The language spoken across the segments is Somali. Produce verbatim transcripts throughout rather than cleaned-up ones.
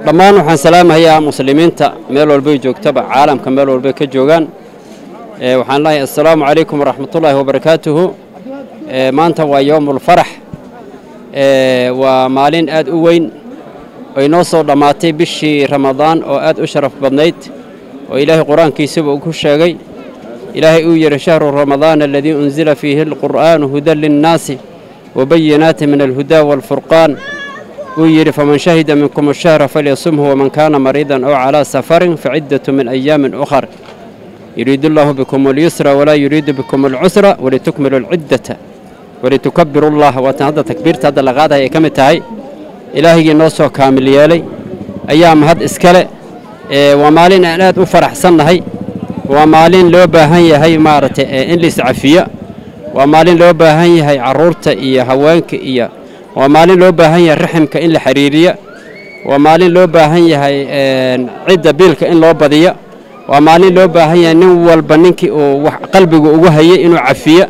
dhammaan waxaan salaamayaa muslimiinta meel walba ay joogtaba caalamka meel walba ka joogan ee waxaan leeyahay assalaamu calaykum waraxmatullaahi wabarakaatuhu ee maanta waa yoomul farax ee waa maalin aad u weyn oo inoo soo dhamaatay bishii ramadaan oo aad u sharaf badnayd oo ilaahay quraankiisa uu ku sheegay ilaahay uu yiri shahru ramadaan alladii unzila fiihi alqur'aan hudan lin-naasi wa bayyinatin min al-hudaa wal-furqaan ويري فمن شهد منكم الشهر فليصمه ومن كان مريضا أو على سفر فعدة من أيام أخر يريد الله بكم اليسر ولا يريد بكم العسر ولتكملوا العدة ولتكبروا الله وتنهض تكبير هذا لغاده هي كم تاي إلهي نوسو كامل يالي أيام هاد إسكالي إيه ومالين أناد أفرح سنة هي ومالين لوبا هي هي مارت إيه إن ليس عفية ومالين لوبا هي هي عرورت إيا هوانك إيا ومالين لو باهن yahay raximka in la xiriiriyo ومالين loo baahan yahay een cid biilka in loo badiyo ومالين loo baahan yahay nin walba ninkii oo wax qalbiga ugu hayay inuu cafiyo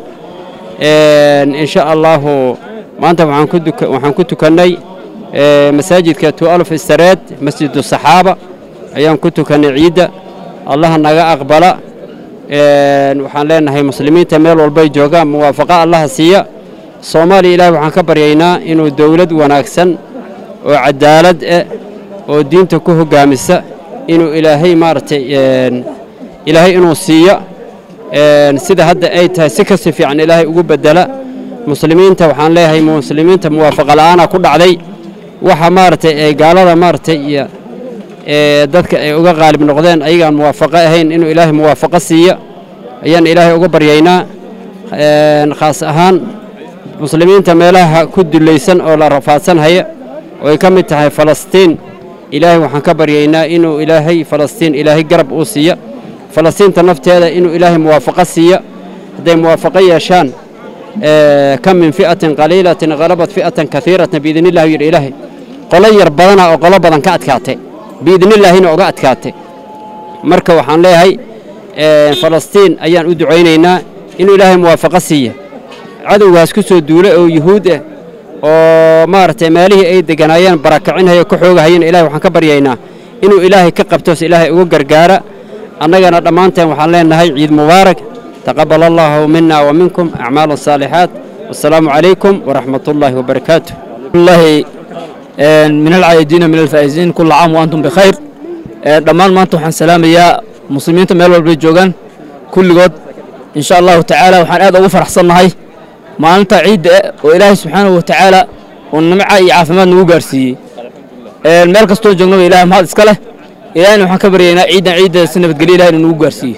een insha Allah maanta waxaan ku waxaan ku tukanay ee masaajidka two alf istaraad masjidu saxaaba ayaan ku tukanay ciida Allah naga aqbala een waxaan leenahay muslimiinta meel walba ay joogaan muwaafaqa Allah siiya Soomaaliya ilaahay waxaan ka baryaynaa inuu dawlad wanaagsan oo cadaalad ah oo diinta ku hogaamisa inuu ilaahay maartay een ilaahay inuu siiyo een sida hadda ay tahay si ka si fiican ilaahay ugu bedela muslimiinta waxaan leeyahay muslimiinta muwaafaqa la'aan ku dhacday waxa maartay ee gaalada maartay iyo ee dadka ay uga qaalib noqdeen ayaga muwaafaqa ahayn inuu ilaahay muwaafaqa siiyo ayaan ilaahay uga baryaynaa een khaas ahaan muslimiinta meelaha ku dulaysan oo la rafaadsan haya oo ay ka mid tahay Falastiin ilaahay waxaan ka baryaynaa inuu ilaahay Falastiin ilaahay garab u siiyo Falastiinta nafteeda inuu ilaahay muwaafaqa siiyo haday muwaafaqa yeeshaan ee kam min fi'atin qaliilatin ghalabat fi'atan kathiiratan biidhnillah yir ilaahay qolay yar badan oo qolo badan ka adkaatay biidhnillah inuu uga adkaatay marka waxaan leeyahay ee Falastiin ayaan u duceynaynaa inuu ilaahay muwaafaqa siiyo cadawgaas ku soo duulay oo yahuud ah oo maartay meelihii ay deganayeen barakacinaya ku xoogahayeen ilaahay waxaan ka baryaynaa inuu ilaahay ka qabto ilaahay ugu gargaara annagana dhamaanteen waxaan leenahay ciid mubaarak taqabbal Allahu minna wa minkum a'maal salihat wassalamu alaykum wa rahmatullahi wa barakatuh wallahi min al-aidin min al-faizin kull aam wa antum bi khair dhamaan maanta waxaan salaamayaa muslimiinta meel walba joogan kulligood insha Allah ta'ala waxaan aad ugu faraxsanahay maalinta ciida oo Ilaahay subhanahu wa ta'ala oo nimca iyo caafimaad nagu gaarsiiyay ee meel kasto joogno Ilaahay mahad iska leh Ilaahay waxaan ka baryaynaa ciidan ciida si nabadgelyo Ilaahay nagu gaarsiiyay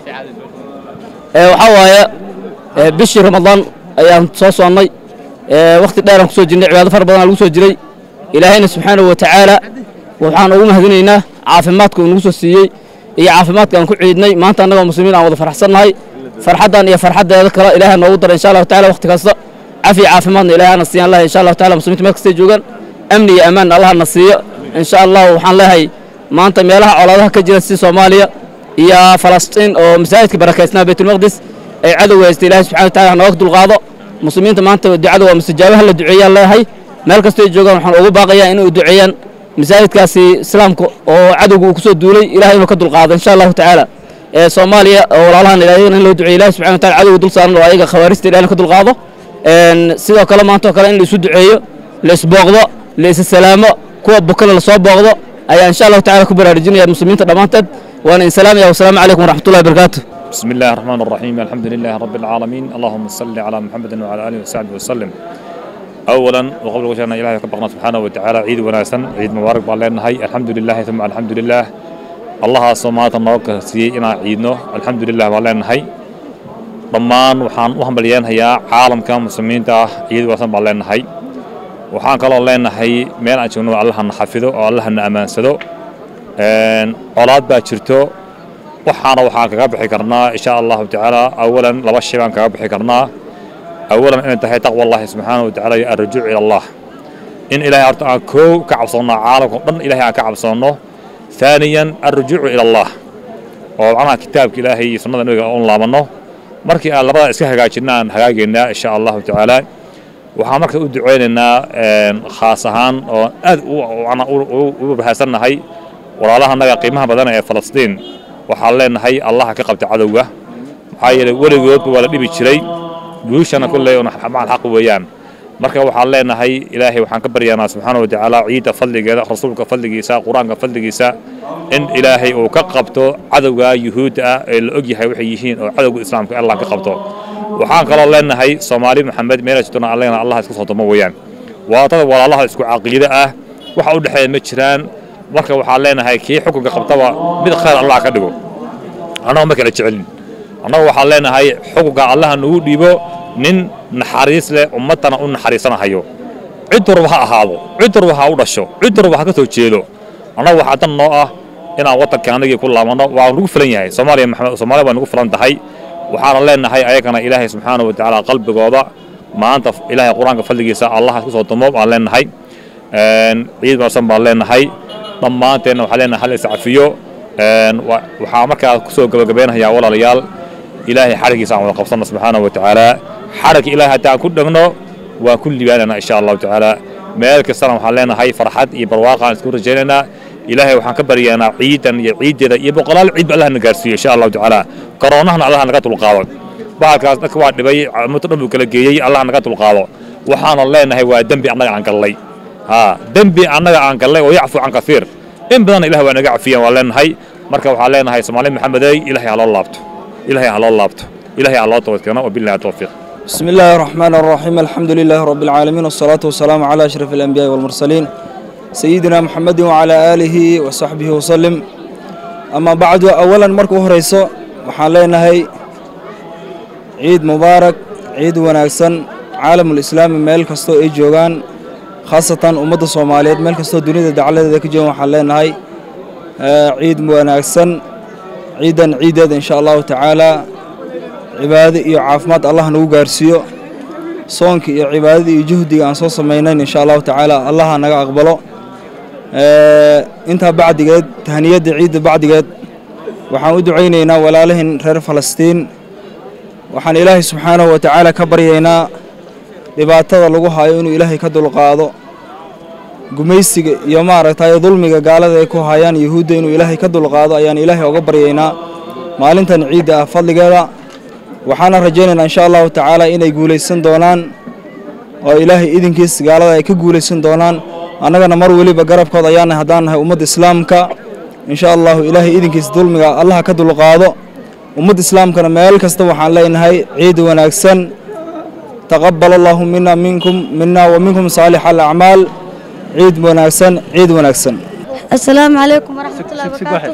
ee waxa waaye bishii Ramadaan ayaan soo soonnay ee waqti dheer aan ku soo jirnay cibaado far badan lagu soo jiray Ilaahayna subhanahu wa ta'ala waxaan ugu mahadinaynaa caafimaadka uu nagu soo siiyay iyo caafimaadka aan ku ciidnay maanta anaga muslimiin aan wada faraxsanahay farxadan iyo farxadeeda kala Ilaahay noogu dar insha Allah ta'ala waqti kasta عافية عافيماتنا إلهي نصيان الله إن شاء الله تعالى مسلمين ما كستيجوجن أمني أمان الله نصيه إن شاء الله وحن الله ما أنت ميلها على ذا كجلس سوماليا يا فلسطين أو مساجد بركاتنا بيت المقدس أي عدو استيلاء سبحانه وتعالى نوقت الغاضة مسلمين ما أنت عدو مستجابة هلا دعية الله هاي ما كستيجوجن وحن أبو باقيا إنه دعيا مساجد كاسي سلام أو عدو كسود دولي إلهي نوقت الغاضة إن شاء الله تعالى سوماليا أو الله إلهي إنه دعية الله سبحانه وتعالى عدو دول صار رأيك خوارست إلهي نوقت الغاضة إن سيدا كلام أنتو كلام اللي سود عيو ليس بغضة ليس السلامة كوا بكرة لصوب بغضة أي إن شاء الله تعالى كبر الرجال يا المسلمين تضمنتد وأنا إن سلام يا والسلام عليكم ورحمة الله وبركاته. بسم الله الرحمن الرحيم الحمد لله رب العالمين اللهم صل على محمد وعلى آله وصحبه وسلم. أولا وقبل كل شيء إلهي كبرنا سبحانه وتعالى عيد وناسن عيد مبارك بالله هاي الحمد لله ثم الحمد لله الله سبحانه وتعالى سيئنا عيدنا الحمد لله بالله هاي dhammaan waxaan u hambalyeeynayaa caalamka muslimiinta ah iyadoo wasan baan leenahay waxaan kaloo leenahay meel aan joogno Allah na xafido oo Allah na amaansado een colaad baa jirto waxaana waxaan kaga bixi karnaa insha Allah ta'ala awalan laba shay baan kaga bixi karnaa awalan in tahay taqwa Allah subhanahu wa ta'ala iyo arjuuc ila Allah in ilaahay arto aan koo ka cabsano caalamka dhan ilaahay aan ka cabsano ثانيا الرجوع ila Allah oo ana kitaabka ilaahay iyo sunnada nabiga oo laabano markii aan labada iska hagaajinaan hagaageenaa insha Allah ta'ala waxaan markaa u duceynaynaa khaas ahaan oo aad u ana u bahasanahay walaalaha naga qiimaha badan ee Falastiin waxaan leenahay Allah ka qabta cadawga maxaa yeelay weligood waa la dhibi jiray guushana kulay oo xamal xaq weeyaan marka waxaan leenahay Ilaahay waxaan ka baryaanaa subhanahu wa ta'ala ciida fadligeeda rasuulka fadligiisa quraanka fadligiisa in Ilaahay uu ka qabto cadawga yuhuudda ee la og yahay waxay yihiin oo cadawga islaamka Allah ka qabto waxaan kaloo leenahay Soomaali Maxamed meelashaduna Allahna Allah isku soo damo weeyaan waa dad walaalaha isku aqoonida ah waxa u dhaxeeya ma jiraan marka waxaan leenahay kii xukunka qabtaba mid khayr Allah ka dhigo anoo ma kala jecelin anoo waxaan leenahay xukunka Allah nagu dhiibo nin naxariis leh ummadana u naxariisanayo cid walba ha ahaado cid walba ha u dhasho cid walba ha ka soo jeedo anoo waxa tan noo ah inaan wadankaanagii ku laabano waa lagu filan yahay Soomaaliya Maxamed Soomaaliya waa lagu filan tahay waxaan leenahay ayagana Ilaahay subhanahu wa ta'ala qalbigooda maanta Ilaahay quraanka fadligiisa Allah isku soo damo aan leenahay een ciid marsan baan leenahay dhammaanteena waxaan leenahay hal iscafiyo een waxa markaa ku soo gabagabeynayaa walaalayaal Ilaahay xarigiisa aan wada qabsano subhanahu wa ta'ala xarig Ilaahay hadaa ku dhagno waa kulli baanana insha Allah ta'ala meel kasta waxaan leenahay farxad iyo barwaaqo aan isku rajeynaa Ilaahay waxaan ka baryaanaa ciidan iyo ciideeda iyo boqolaal ciid Allah na gaarsiiyo insha Allah ta'ala koronahana Allah naga tulqaado baalkaas dadka waa dhibay muddo dhan uu kala geeyay Allah naga tulqaado waxaan leenahay waa dambi annaga aan galay ha dambi annaga aan galay oo yacfu an kafiir in badan Ilaahay waa naga cafiyaan waa leenahay marka waxaan leenahay Soomaali Maxameday Ilaahay ha loo laabto إلهي على الله لابته إلهي على الله توكلنا وبالله التوفيق بسم الله الرحمن الرحيم الحمد لله رب العالمين والصلاة والسلام على أشرف الأنبياء والمرسلين سيدنا محمد وعلى آله وصحبه وسلم أما بعد أولا مركو هريسو وحالينا هي عيد مبارك عيد وناكسن عالم الإسلام ميل كستو إي جوغان خاصة أمد الصوماليات ميل كستو دنيا دعالة ذاك جو وحالينا هي عيد وناكسن عيدا عيدا إن شاء الله تعالى عبادة وعافمات الله نوجارسيو صونك عبادة جهدي عن صوص مينين إن شاء الله تعالى الله نجا أقبله اه انت بعد جد تهنية عيد بعد جد وحنود عينينا ولا لهن غير فلسطين وحن إلهي سبحانه وتعالى كبرينا لبعتها لجوها ينو إلهي كدل قاضو gumaysiga iyo maaragtay dulmiga gaalada ay ku hayaan yahuudda inuu Ilaahay ka dulqaado ayaan Ilaahay uga baryeynaa maalintan ciida fadligeeda waxaana rajaynaynaa insha Allah ta'ala inay guuleysan doonaan oo Ilaahay idinkiis gaalada ay ka guuleysan doonaan annagana mar waliba garabkooda ayaan hadaan nahay ummadda islaamka insha Allah Ilaahay idinkiis dulmiga Allah ka dulqaado ummadda islaamkana meel kasta waxaan leenahay ciid wanaagsan taqabbal Allahu minna minkum minna wa minkum salihal a'mal عيد وناكسن عيد وناكسن السلام عليكم ورحمة الله وبركاته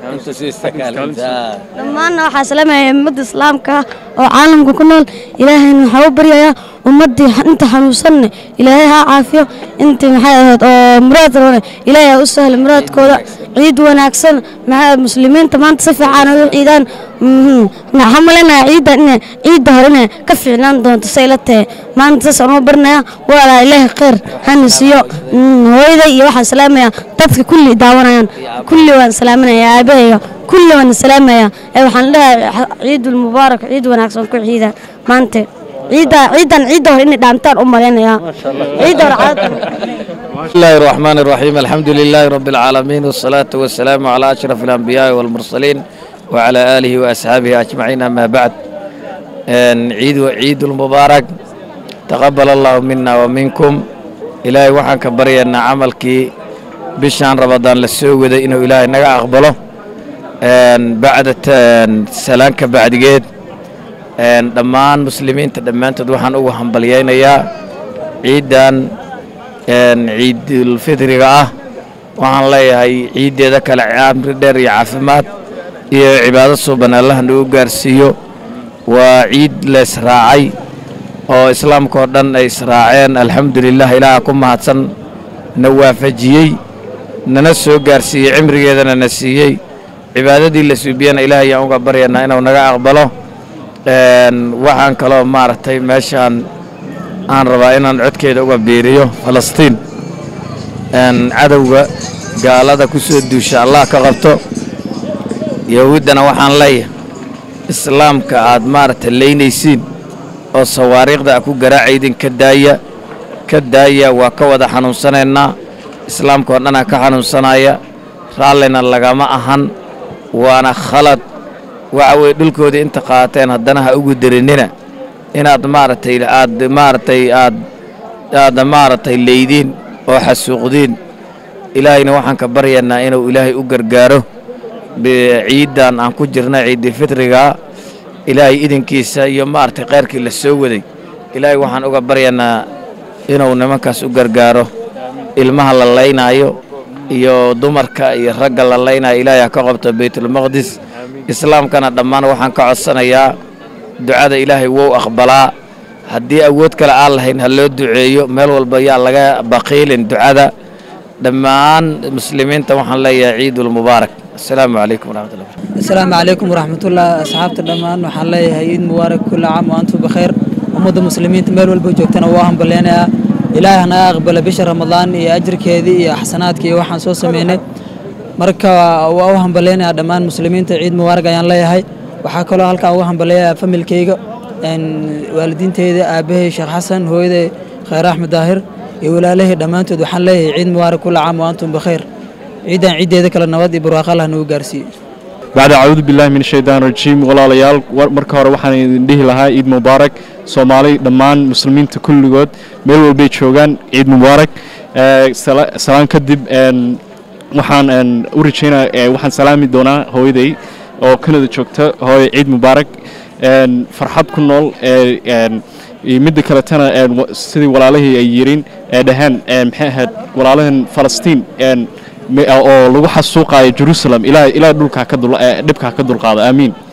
لما أنا وحسلام مد إسلامك وعالمك كنا إلهي نحاول يا ومدي أنت حنوصلنا إلهي عافية أنت محاد مراد إلهي أسهل مراد كذا عيد وناكسن مع المسلمين تمام تصفي عنا عيدان نحملنا عيد عيد دهرنا كفينا دون تسيلته ما أنت سنو برنا ولا إله خير هنسيو هويدا يوحى سلام يا تدك كل دعوانا كل وان سلامنا يا أبي كل وان سلام يا وحن لها عيد المبارك عيد وناكسن كل عيدا ما أنت عيدا عيدا عيدا إني دامتار أمة لنا يا عيدا رعاد بسم الله الرحمن الرحيم الحمد لله رب العالمين والصلاة والسلام على أشرف الأنبياء والمرسلين وعلى آله وأصحابه أجمعين أما بعد عيد عيد المبارك تقبل الله منا ومنكم إلهي وحن كبرينا عملك بشان رمضان للسوق ذا إنه إلهي نجا أقبله بعد السلام كبعد جد دمان مسلمين تدمان تدوحن أوهم بليين يا عيدان عيد الفطر جاه وعن الله هي عيد ذاك العام ردر عافمات يا عبادة سبحان الله نوجرسيو وعيد الإسراعي oo islaamka oo dhan ay israaceen alxamdulillaah ilaaha ku mahadsan nawaafajiyay nana soo gaarsiiyay cimrigeedana na siiyay cibaadadii la suubiyana ilaahay aan uga baryanaa inuu naga aqbalo een waxaan kaloo maartay meeshaan aan rabaa inaan codkeeda uga biiriyo Falastiin een cadawga gaalada ku soo duusha Allah ka qabto yahuudana waxaan leeyahay islaamka aad maartay leeynaysiin oo sawaariiqda ku garaacayden ka daaya ka daaya waa ka wada xanuunsanayna islaamka oo dhan ka xanuunsanaya raallina lagama ahan waana khalad waxa way dhulkooda inta qaateen haddana ha ugu dirinina inaad maartay aad maartay aad aad maartay leeydiin oo xasuuqdiin ilaahayna waxaan ka baryaynaa inuu ilaahay u gargaaro ciidan aan ku jirnay ciid fitriga ilaahay idinkiisa iyo maartay qeyrkii la soo waday ilaahay waxaan uga baryaynaa inuu nimankaas u gargaaro ilmaha la leynaayo iyo dumarka iyo ragga la leynaayo ilaahay ka qabto baytul maqdis islaamkana dhammaan waxaan ka codsanayaa ducada ilaahay wuu aqbalaa haddii awood kale aan lahayn ha loo duceeyo meel walba yaa laga baqiilin ducada dhammaan muslimiinta waxaan leeyahay ciidul mubaarak assalaamu calaykum waraxmatullahi assalaamu calaykum waraxmatullahi asxaabta dhammaan waxaan leeyahay ciid mubaarak kullu caam wa antum bikhair ummadda muslimiinta meel walba joogtana waa hambaleenayaa ilaahay hana aqbala bisha ramadaan iyo ajirkeedii iyo axsanaadkii iyo waxaan soo sameynay marka waa u hambaleenayaa dhammaan muslimiinta ciid mubaarak ayaan leeyahay waxaa kaloo halkaa uga hambaleeyayaa familkayga waalidiinteyda aabahay sheekh xasan hooyaday khayr axmed daahir iyo walaalahey dhammaantood waxaan leeyahay ciid mubaarak kullu caam wa antum bikhair ciidan ciideeda kale nabad iyo barwaaqo Allah nagu gaarsiiyo بعد أعوذ بالله من الشيطان الرجيم ولا ليال مركها روحنا نديه لها عيد مبارك صومالي دمان مسلمين تكل جود ميلو البيت شوغان عيد مبارك سلام كدب وحن أوريجينا وحن سلامي دونا هو يدي أو كندا شوكتا هو عيد مبارك فرحات كنول يمد كرتنا سيدي ولا له يجيرين دهان محهد ولا له فلسطين oo lagu xasuuqayo Jerusalem ilaa ilaa dhulka ka dul dhibka ka dul qaado amiin